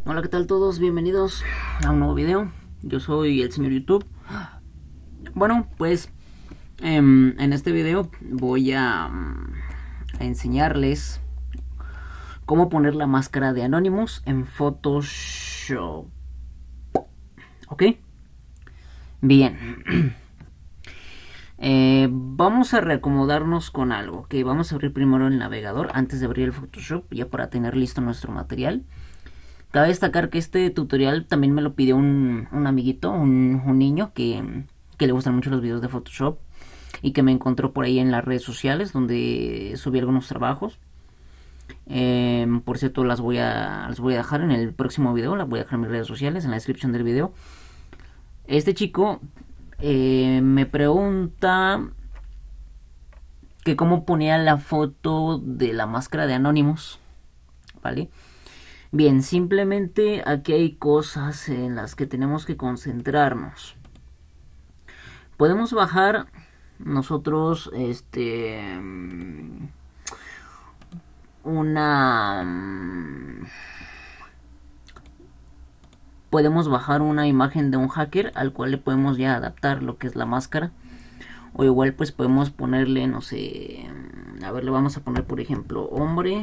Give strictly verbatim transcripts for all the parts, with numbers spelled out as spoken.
Hola, ¿qué tal todos? Bienvenidos a un nuevo video. Yo soy el señor YouTube. Bueno, pues eh, en este video voy a, a enseñarles cómo poner la máscara de Anonymous en Photoshop. ¿Ok? Bien. Eh, vamos a reacomodarnos con algo. Que vamos a abrir primero el navegador antes de abrir el Photoshop, ya para tener listo nuestro material. Cabe destacar que este tutorial también me lo pidió un, un amiguito, un, un niño que, que le gustan mucho los videos de Photoshop y que me encontró por ahí en las redes sociales donde subí algunos trabajos. Eh, por cierto, las voy a las voy a dejar en el próximo video, las voy a dejar en mis redes sociales, en la descripción del video. Este chico eh, me pregunta que cómo ponía la foto de la máscara de Anonymous, ¿vale? Bien, simplemente aquí hay cosas en las que tenemos que concentrarnos. Podemos bajar nosotros este una podemos bajar una imagen de un hacker al cual le podemos ya adaptar lo que es la máscara, o igual pues podemos ponerle, no sé, a ver, le vamos a poner por ejemplo hombre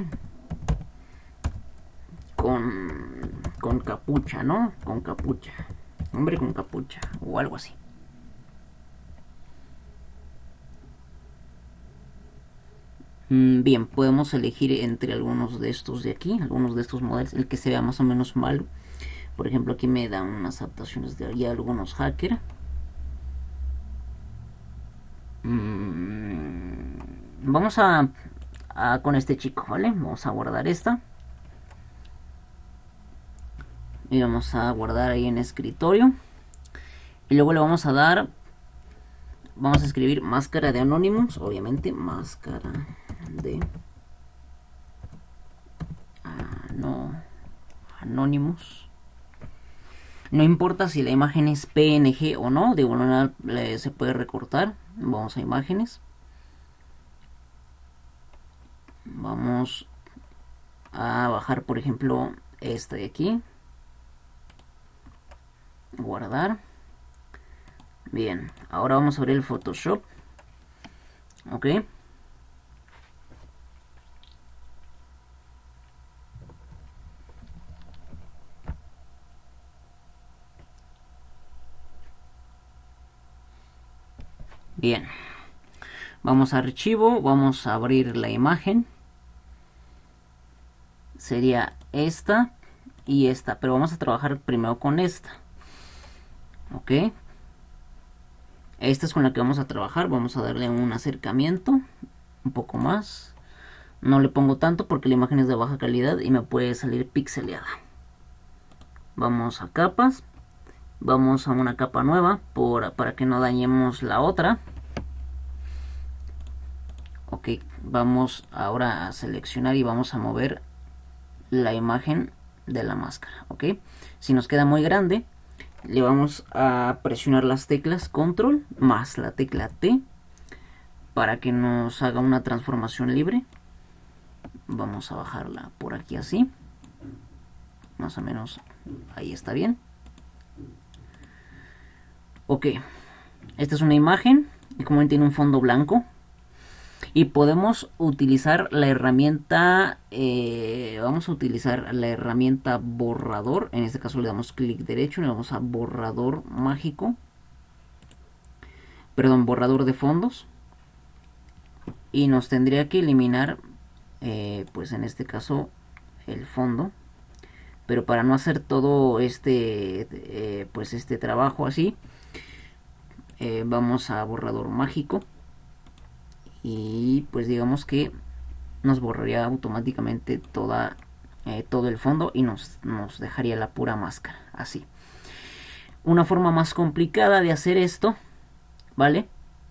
con, con capucha, ¿no? Con capucha. Hombre con capucha o algo así. Bien, podemos elegir entre algunos de estos de aquí, algunos de estos modelos, el que se vea más o menos malo. Por ejemplo, aquí me dan unas adaptaciones de ya algunos hackers. Vamos a, a con este chico, ¿vale? Vamos a guardar esta. Y vamos a guardar ahí en escritorio. Y luego le vamos a dar, vamos a escribir máscara de Anonymous, obviamente, máscara de ah, no, Anonymous. No importa si la imagen es P N G o no, de igual manera se puede recortar. Vamos a imágenes. Vamos a bajar, por ejemplo, esta de aquí. Guardar. Bien, ahora vamos a abrir el Photoshop. Ok. Bien. Vamos a archivo, vamos a abrir la imagen. Sería esta y esta, pero vamos a trabajar primero con esta. Ok. Esta es con la que vamos a trabajar. Vamos a darle un acercamiento un poco más. No le pongo tanto porque la imagen es de baja calidad y me puede salir pixeleada. Vamos a capas. Vamos a una capa nueva por, para que no dañemos la otra. Ok, vamos ahora a seleccionar y vamos a mover la imagen de la máscara. Ok, si nos queda muy grande, le vamos a presionar las teclas control más la tecla T para que nos haga una transformación libre. Vamos a bajarla por aquí así, más o menos ahí está bien. Ok, esta es una imagen y como ven tiene un fondo blanco y podemos utilizar la herramienta eh, vamos a utilizar la herramienta borrador. En este caso le damos clic derecho y le vamos a borrador mágico, perdón, borrador de fondos, y nos tendría que eliminar eh, pues en este caso el fondo, pero para no hacer todo este eh, pues este trabajo así, eh, vamos a borrador mágico y pues digamos que nos borraría automáticamente toda eh, todo el fondo y nos, nos dejaría la pura máscara así. Una forma más complicada de hacer esto, ¿vale?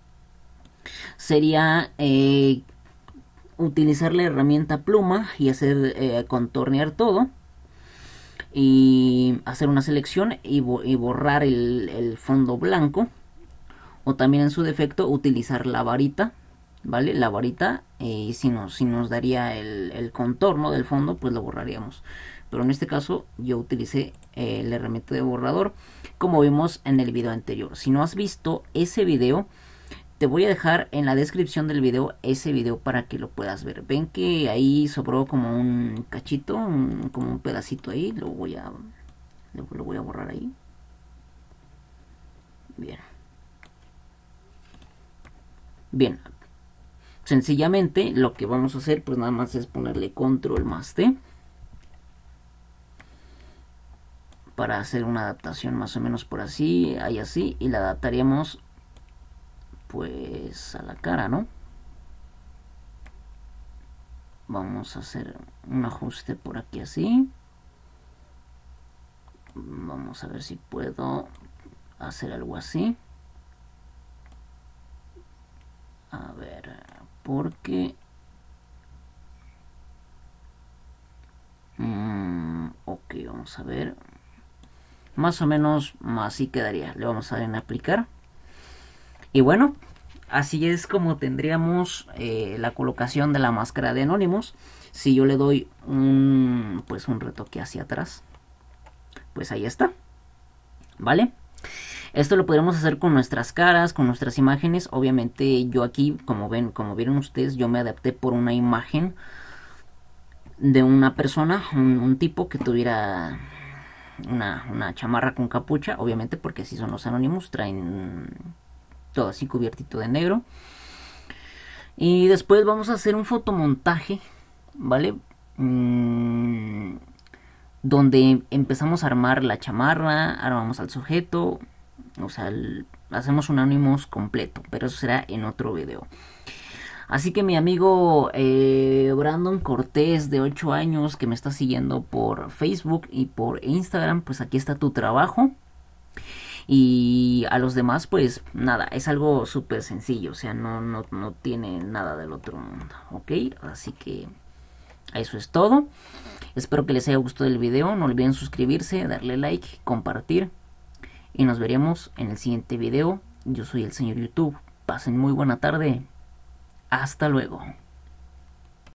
Sería eh, utilizar la herramienta pluma y hacer eh, contornear todo y hacer una selección y, bo y borrar el, el fondo blanco, o también en su defecto utilizar la varita, ¿vale? La varita, y eh, si, nos, si nos daría el, el contorno del fondo, pues lo borraríamos. pero en este caso yo utilicé eh, la herramienta de borrador, como vimos en el video anterior. Si no has visto ese video, te voy a dejar en la descripción del video ese video para que lo puedas ver. Ven que ahí sobró como un cachito, un, como un pedacito ahí, lo voy a, lo, lo voy a borrar ahí. Bien. Bien. Sencillamente lo que vamos a hacer pues nada más es ponerle control más T para hacer una adaptación más o menos por así, ahí así, y la adaptaríamos pues a la cara, ¿no? Vamos a hacer un ajuste por aquí así. Vamos a ver si puedo hacer algo así. A ver, porque mm, ok, vamos a ver. Más o menos así quedaría. Le vamos a dar en aplicar. Y bueno, así es como tendríamos eh, la colocación de la máscara de Anonymous. Si yo le doy un, pues un retoque hacia atrás, pues ahí está. ¿Vale? Esto lo podremos hacer con nuestras caras, con nuestras imágenes. Obviamente yo aquí, como ven, como vieron ustedes, yo me adapté por una imagen de una persona, un, un tipo que tuviera una, una chamarra con capucha, obviamente porque así son los Anonymous, traen todo así cubiertito de negro. Y después vamos a hacer un fotomontaje, ¿vale? Mm, donde empezamos a armar la chamarra, armamos al sujeto, o sea, el, hacemos un Anonymous completo, pero eso será en otro video. Así que mi amigo eh, Brandon Cortés, de ocho años, que me está siguiendo por Facebook y por Instagram, pues aquí está tu trabajo. Y a los demás, pues nada, es algo súper sencillo, o sea, no, no, no tiene nada del otro mundo, ¿ok? Así que eso es todo. Espero que les haya gustado el video, no olviden suscribirse, darle like, compartir. Y nos veremos en el siguiente video. Yo soy el señor YouTube. Pasen muy buena tarde. Hasta luego.